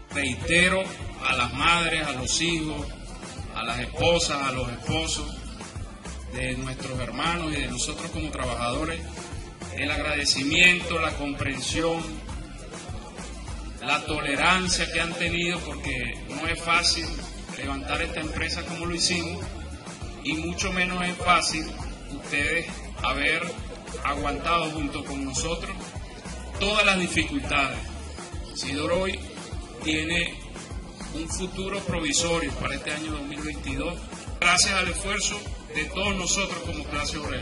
reitero a las madres, a los hijos, a las esposas, a los esposos de nuestros hermanos y de nosotros como trabajadores, el agradecimiento, la comprensión, la tolerancia que han tenido, porque no es fácil levantar esta empresa como lo hicimos, y mucho menos es fácil ustedes haber aguantado junto con nosotros todas las dificultades. Sidoroy tiene un futuro provisorio para este año 2022, gracias al esfuerzo de todos nosotros como clase obrera.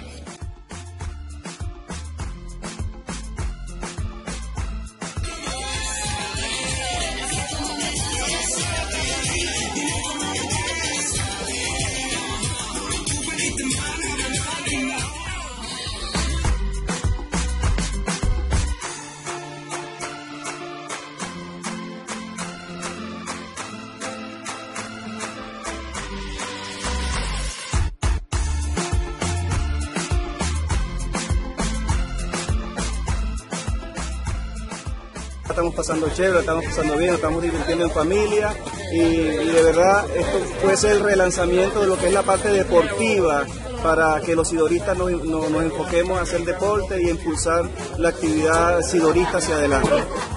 Estamos pasando chévere, estamos pasando bien, estamos divirtiendo en familia y de verdad esto puede ser el relanzamiento de lo que es la parte deportiva para que los sidoristas nos enfoquemos a hacer deporte y impulsar la actividad sidorista hacia adelante.